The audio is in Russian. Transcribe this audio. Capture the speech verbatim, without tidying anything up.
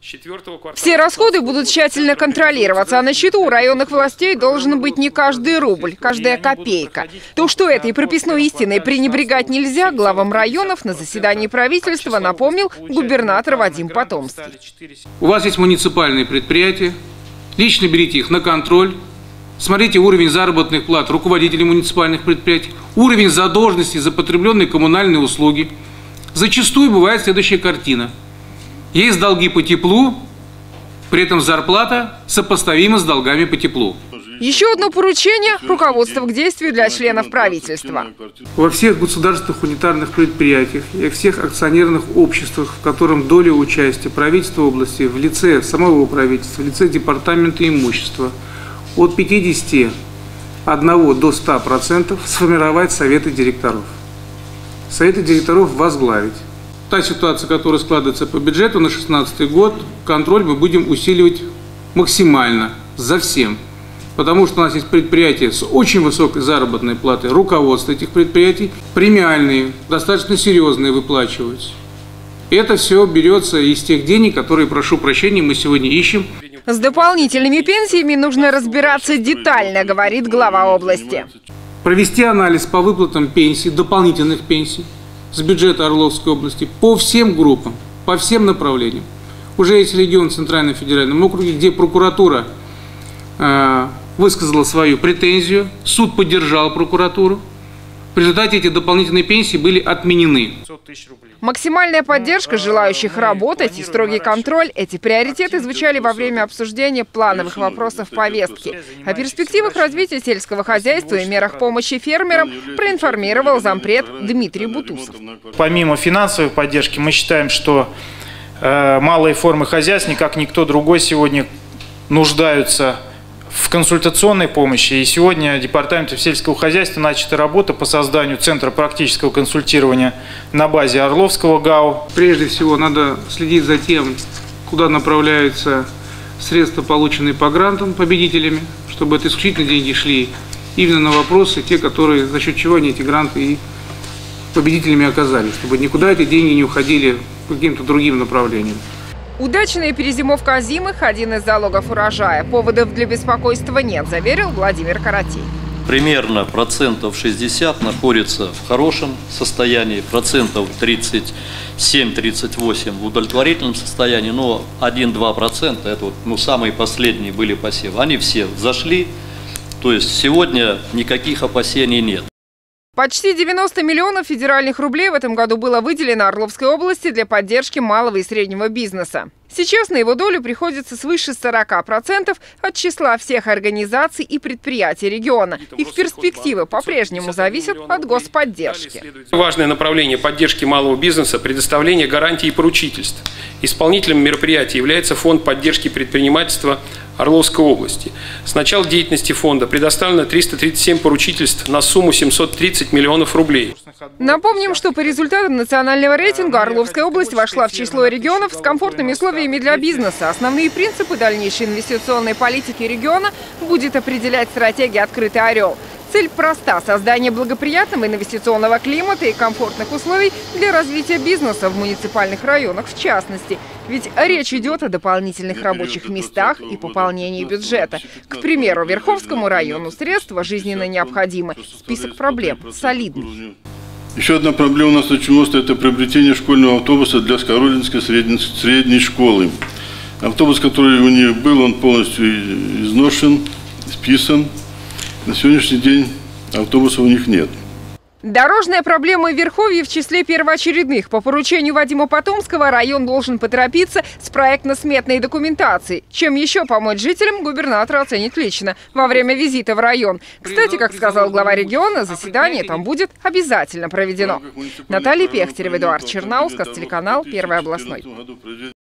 Все расходы будут тщательно контролироваться, а на счету у районных властей должен быть не каждый рубль, каждая копейка. То, что этой прописной истиной пренебрегать нельзя, главам районов на заседании правительства напомнил губернатор Вадим Потомский. У вас есть муниципальные предприятия, лично берите их на контроль, смотрите уровень заработных плат руководителей муниципальных предприятий, уровень задолженности за потребленные коммунальные услуги. Зачастую бывает следующая картина. Есть долги по теплу, при этом зарплата сопоставима с долгами по теплу. Еще одно поручение – руководство к действию для членов правительства. Во всех государственных унитарных предприятиях и всех акционерных обществах, в котором доля участия правительства области в лице самого правительства, в лице департамента имущества от пятидесяти одного до ста процентов сформировать советы директоров. Советы директоров возглавить. Та ситуация, которая складывается по бюджету на две тысячи шестнадцатый год, контроль мы будем усиливать максимально за всем. Потому что у нас есть предприятия с очень высокой заработной платой, руководство этих предприятий, премиальные, достаточно серьезные выплачиваются. И это все берется из тех денег, которые, прошу прощения, мы сегодня ищем. С дополнительными пенсиями нужно разбираться детально, говорит глава области. Провести анализ по выплатам пенсий, дополнительных пенсий с бюджета Орловской области по всем группам, по всем направлениям. Уже есть регион в Центральном федеральном округе, где прокуратура э, высказала свою претензию, суд поддержал прокуратуру. В результате эти дополнительные пенсии были отменены. Максимальная поддержка желающих работать и строгий контроль – эти приоритеты звучали во время обсуждения плановых вопросов повестки. О перспективах развития сельского хозяйства и мерах помощи фермерам проинформировал зампред Дмитрий Бутусов. Помимо финансовой поддержки, мы считаем, что э, малые формы хозяйства, как никто другой, сегодня нуждаются в консультационной помощи. И сегодня Департаментом сельского хозяйства начата работа по созданию Центра практического консультирования на базе Орловского ГАУ. Прежде всего надо следить за тем, куда направляются средства, полученные по грантам победителями, чтобы это исключительно деньги шли именно на вопросы, те, которые, за счет чего они эти гранты и победителями оказались, чтобы никуда эти деньги не уходили по каким-то другим направлениям. Удачная перезимовка озимых – один из залогов урожая. Поводов для беспокойства нет, заверил Владимир Каратей. Примерно процентов шестьдесят находится в хорошем состоянии, процентов тридцать семь — тридцать восемь в удовлетворительном состоянии, но один-два процента, это вот, ну, самые последние были посевы, они все зашли, то есть сегодня никаких опасений нет. Почти девяносто миллионов федеральных рублей в этом году было выделено Орловской области для поддержки малого и среднего бизнеса. Сейчас на его долю приходится свыше сорока процентов от числа всех организаций и предприятий региона. Их перспективы по-прежнему зависят от господдержки. Важное направление поддержки малого бизнеса – предоставление гарантий и поручительств. Исполнителем мероприятия является Фонд поддержки предпринимательства Орловской области. С начала деятельности фонда предоставлено триста тридцать семь поручительств на сумму семьсот тридцать миллионов рублей. Напомним, что по результатам национального рейтинга Орловская область вошла в число регионов с комфортными условиями для бизнеса. Основные принципы дальнейшей инвестиционной политики региона будет определять стратегия «Открытый Орел». Цель проста – создание благоприятного инвестиционного климата и комфортных условий для развития бизнеса в муниципальных районах в частности. Ведь речь идет о дополнительных рабочих местах и пополнении бюджета. К примеру, Верховскому району средства жизненно необходимы. Список проблем солидный. Еще одна проблема у нас очень острая – это приобретение школьного автобуса для Сковородинской средней, средней школы. Автобус, который у них был, он полностью изношен, списан. На сегодняшний день автобуса у них нет. Дорожная проблема в Верховье в числе первоочередных. По поручению Вадима Потомского район должен поторопиться с проектно-сметной документацией. Чем еще помочь жителям, губернатор оценит лично во время визита в район. Кстати, как сказал глава региона, заседание там будет обязательно проведено. Наталья Пехтерева, Эдуард Чернаускас, телеканал «Первый областной».